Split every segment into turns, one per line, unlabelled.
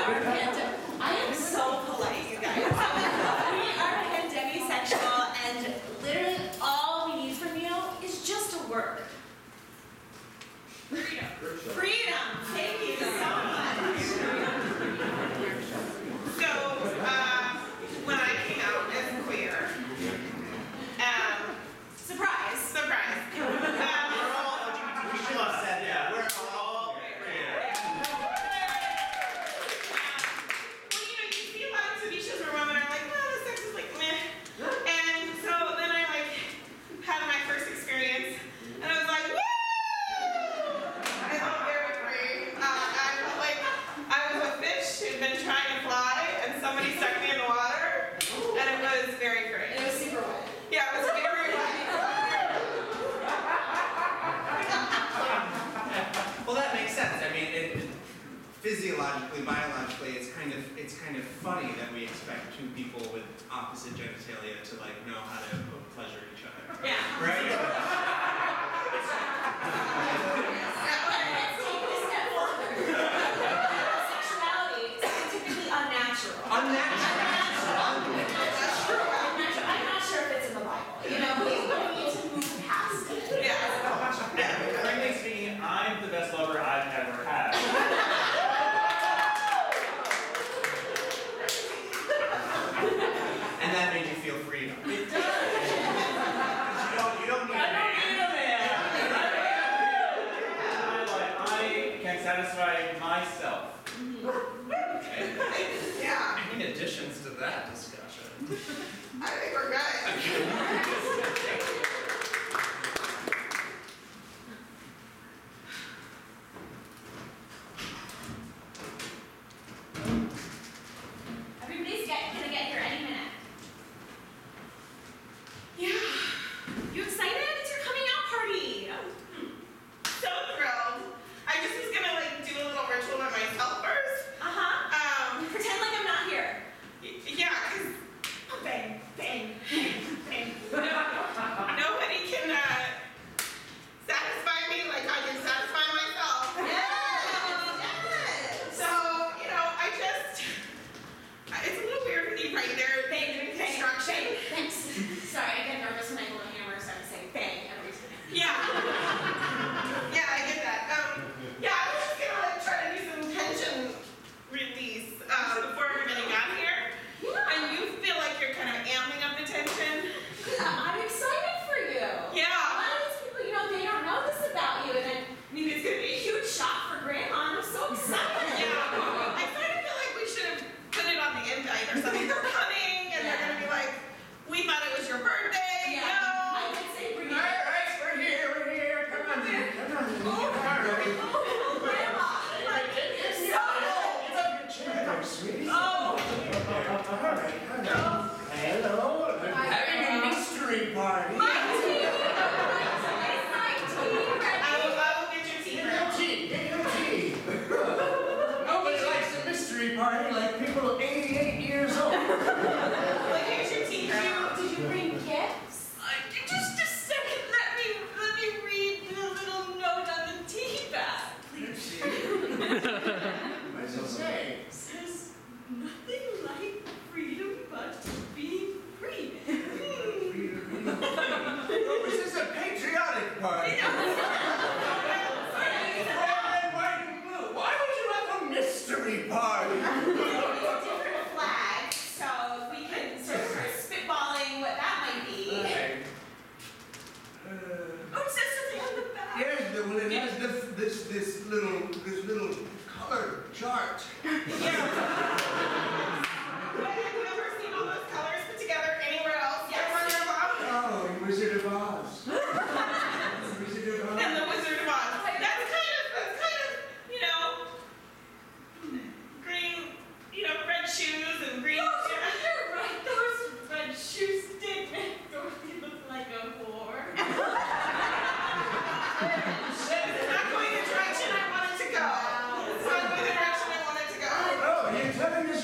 I am so polite, you guys. We are demisexual, and literally all we need from you is just to work. Freedom. Freedom. Thank you so much.
So, when I came out as queer, surprise. We're all LGBT. We should have said that. We're all queer. Well, you see a lot of TV shows where women are like, well, the sex is like meh. And so then I had my first experience, and I was like, woo! I felt very free. I felt like I was a fish who'd been trying to fly, and somebody stuck me in the water, and it was very free.
And it was super wet.
Yeah, it was very wet.
Well, that makes sense. I mean, physiologically, biologically, it's kind of funny that we expect two people with opposite genitalia to know how to pleasure each other.
Yeah.
Right?
Let's take it a step further. Sexuality is typically unnatural.
Unnatural.
I'm not sure if it's in the Bible. We need to move past it.
Yeah.
Frankly speaking, I'm the best lover I've ever had.
And that made you feel freedom.
It does.
You don't need a man.
I can satisfy myself.
Yeah.
In additions to that discussion.
I think we're good.
Everybody's gonna get here any minute.
Yeah.
You excited? It's your coming out party.
So thrilled. I just was gonna do a little ritual by myself first.
Pretend like I'm not here.
Yeah, because bang, bang, bang, bang. Nobody can satisfy me like I can satisfy myself.
Yes.
So, it's a little weird with you right there doing construction.
Thanks. Sorry, I get nervous when I hold a hammer, so I say bang every time.
Yeah. Yeah, I get that. Yeah, I was just gonna try to do some tension release before everybody got here.
Yeah.
And you feel like you're kind of amping up the tension.
I'm excited for you.
Yeah.
A lot of these people, they don't know this about you, and then, it's gonna be a huge shock for Grandma. I'm so excited.
Yeah. I kind of feel like we should have put it on the invite or something. They're coming, and they're gonna be like, we thought it was your birthday.
Yeah.
No.
I could say bring it.
We're here. Come on.
Oh, Grandma.
Sweetie.
Oh.
Hello. Having a mystery party.
My tea.
I will get your tea.
Get your tea. Nobody likes a mystery party like people 88 years old.
Well, here's your tea.
Did you bring gifts?
Just a second. Let me read the little note on the tea bag. Please.
What does it say?
It says, nothing like freedom but being free.
Oh, is this a patriotic party? Red, white, and blue. Why would you have a mystery party?
Different flags, so if we can start spitballing what that might be.
Oh, it says something on the back.
Here's the one. It has this little color chart.
Yeah. Have you ever seen all those colors put together anywhere else?
Yes.
Oh, Wizard of Oz. Wizard of Oz.
And the Wizard of Oz. That's kind of, green, red shoes and green.
You're right, those red shoes did make Dorothy look like a whore.
It's not going the direction I wanted to go. It's not going the direction I wanted to go.
Oh, you're telling me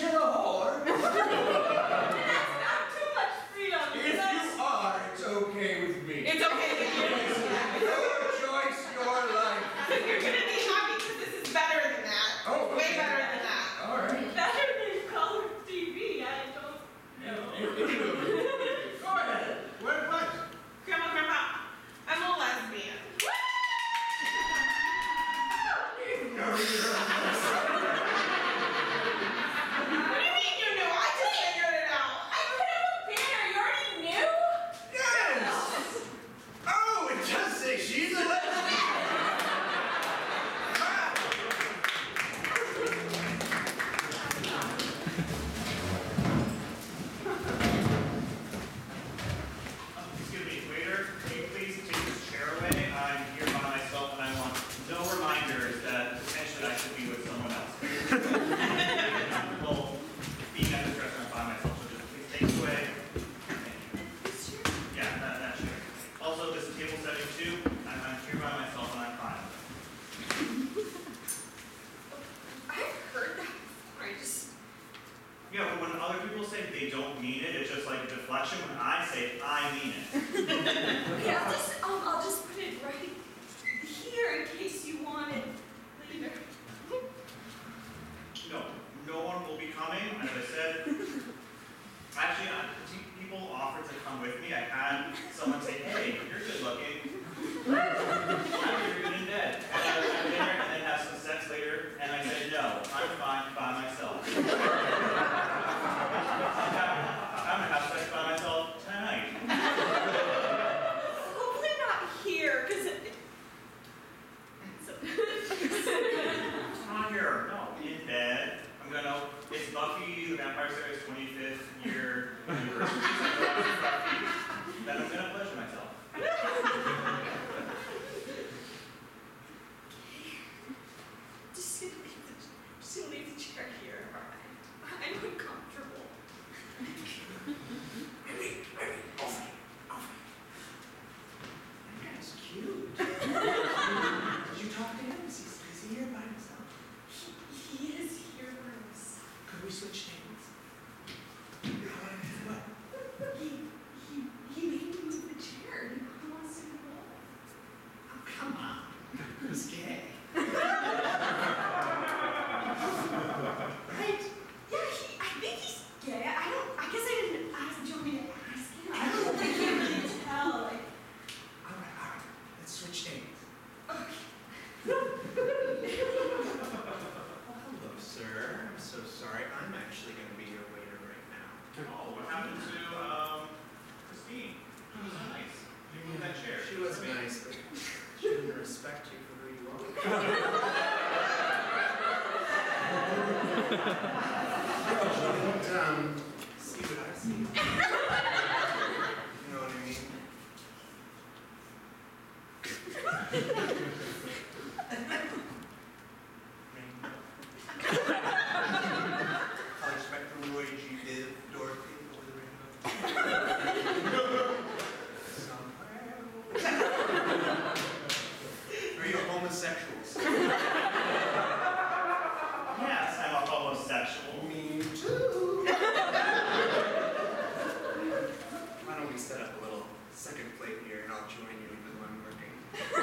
say they don't mean it. It's just like a deflection when I say I mean it.
Okay, I'll just put it right here in case you want it later.
No, no one will be coming. As I said, actually, people offered to come with me. I had someone say, "Hey, you're good looking. I'm you're good in bed. And I was have dinner and then have some sex later." And I said, "No, I'm fine by myself. I'm gonna have sex by myself tonight."
Hopefully not here, because
Not here. No, in bed. I'm gonna. It's Buffy the Vampire Slayer's 25th year anniversary. So I'm gonna watch Buffy. Then I'm gonna pleasure myself.
just gonna leave the chair here. Alright. I'm uncomfortable.
That guy's cute. Did you talk to him? Is he here by himself?
He is here for us.
Could we switch tables? What?
He made me move the chair. He wants to go.
Oh, come on. Who's gay? Right?
Yeah, I think he's gay. I guess I didn't ask. Do you want me to ask him? I can't really tell. Like,
All right. Let's switch tables.
okay.
Well, hello, sir. I'm so sorry. I'm actually going to be your waiter right now.
Oh, what happened to Christine? She was nice. You moved that chair.
She was nice, but she didn't respect you for who you are. She didn't see what I see. You know what I mean? Color spectrum, Roy G. Biv, Dorothy, over the rainbow. Somewhere. Are you homosexuals?
Yes, I'm a homosexual.
Me too. Why don't we set up a little second plate here and I'll join you even when I'm working.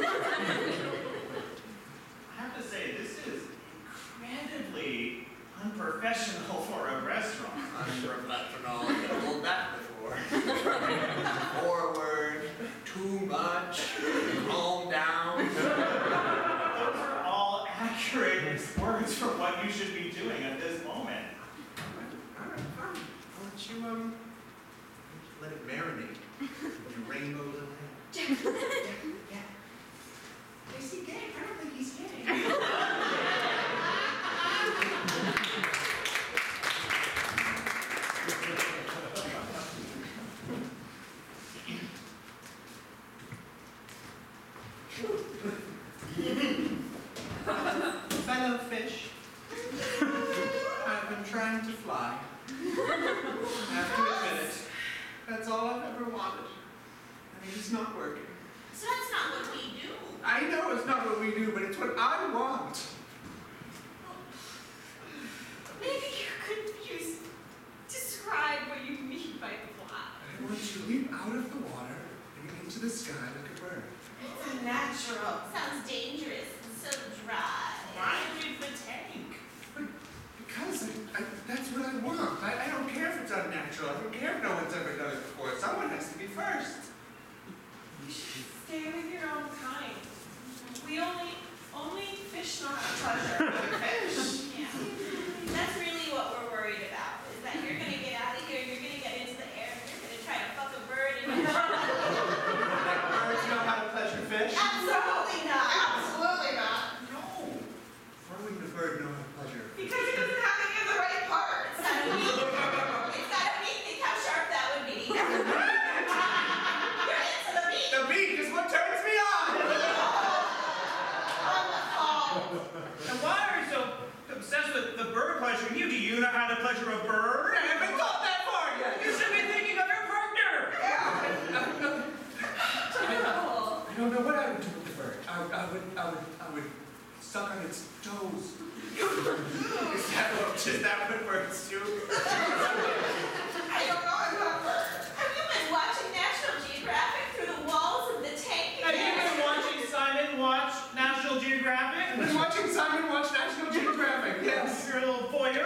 I have to say, this is incredibly unprofessional for a restaurant.
Unprofessional. I've told that before. Forward, too much, calm down.
Those are all accurate words for what you should be doing at this moment.
Alright, fine. I'll let you, let it marinate. Your rainbow little head. Yeah. Is he gay? I don't think he's gay. Fellow fish, I've been trying to fly. I have to admit it. That's all I've ever wanted. And it's not working.
So that's not what we do.
I know it's not what we do, but it's what I want.
Maybe you're confused. Describe what you mean by fly.
I want you to leap out of the water and into the sky like a bird.
It's unnatural. Sounds dangerous and so dry.
Why leave the tank?
Because that's what I want. I don't care if it's unnatural. I don't care if no one's ever done it before. Someone has to be first.
You should stay with your own kind. We only fish know how to pleasure other fish.
Yeah. That's really what we're worried about, is that you're going to get out of here, you're going to get into the air, and you're going to try to fuck a bird and you're
Like birds know how to pleasure fish?
Absolutely not.
Absolutely not.
No. Why wouldn't a bird know how to pleasure a fish?
Because he doesn't have any of the right parts.
It's gotta be, think how sharp that would be. You're into the meat.
The beak is what turns me on!
And why are you so obsessed with the bird pleasuring you? Do you know how to pleasure a bird?
I haven't thought that far yet!
You should be thinking of your partner!
I don't know what I would do with the bird. I would suck on its toes. Is that what birds do?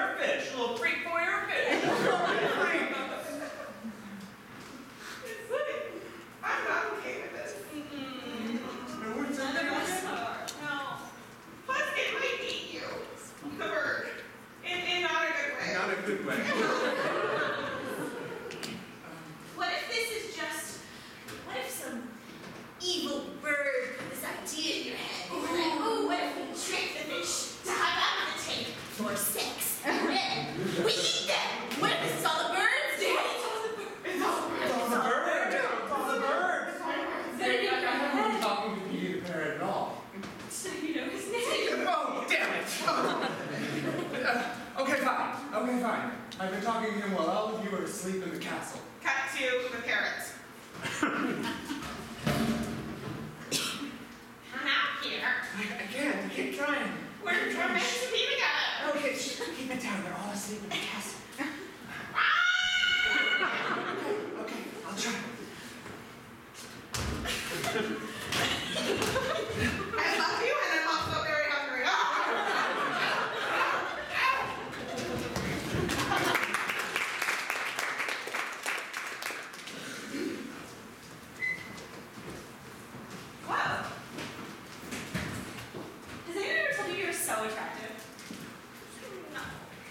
fish. A little freak voyeur fish.
It's like, I'm not okay with this.
No words on
None of
that.
us are. No.
Plus, it might eat you. The bird. In not a good way.
Not a good way.
What if this is just, what if some evil bird put this idea in your head? And you're like, ooh, what if we trick the fish to hop out of the tank for sex? And then we eat them. What if this is all the birds do? It's all the birds.
It's all right.
It's a bird. It's a bird.
There you
I haven't been
go.
talking to Peter Pan at all.
So you know his name.
Oh, damn it! Okay, fine. Okay, fine. I've been talking to him while all of you are asleep in the castle.
Cut to the parrots. Come out here.
I can't. I keep trying.
We're meant to be together.
Okay, shh, keep it down. They're all asleep in the castle. Okay, I'll try.
I love you, and I'm also very hungry.
Whoa. Has anyone ever told you you're so attractive? No.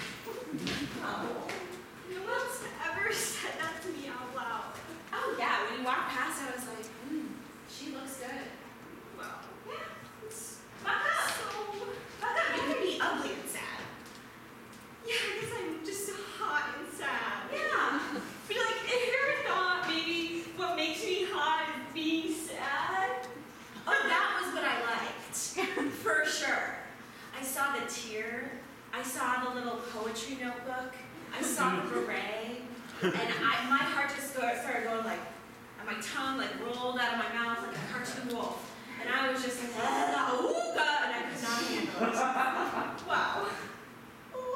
No one's ever said that to me out loud. Oh yeah, when you walked past, I was like, she looks good. Well, yeah. Buck up. Buck up. You can be ugly and sad.
Yeah, I guess I'm just hot and sad.
Yeah.
But like, if you're not, maybe what makes me hot is being sad.
Oh, that was what I liked. For sure. I saw the tear. I saw the little poetry notebook. I saw the beret. And my heart just started going like, and my tongue like rolled out of my mouth like a cartoon wolf. And I was just like, ooga, and I could not handle it. Wow.
Oh.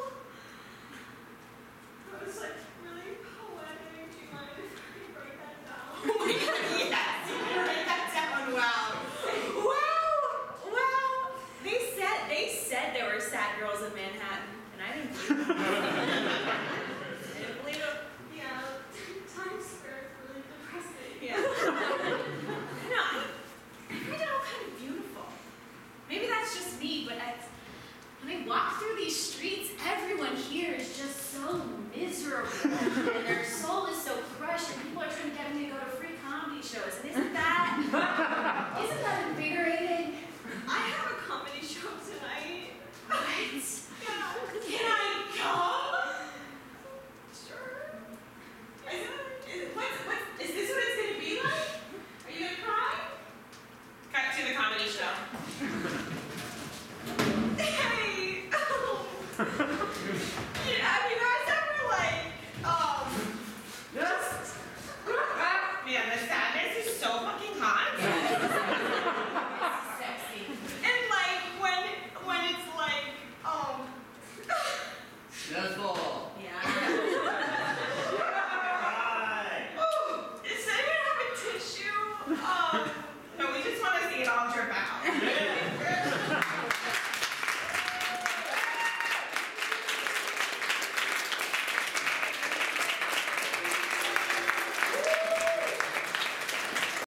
That was like really poetic. Do you mind if I break that down?
Oh my God, yes, you can write that down. Wow. Wow. They said there were sad girls in Manhattan, and I didn't believe it. I didn't believe it.
Yeah, Times Square is really depressing.
Yeah. No, I find it all kind of beautiful. Maybe that's just me, but when I walk through these streets, everyone here is just so miserable. And their soul is so crushed, and people are trying to get me to go to free comedy shows. And isn't that invigorating?
I have a comedy show tonight.
What?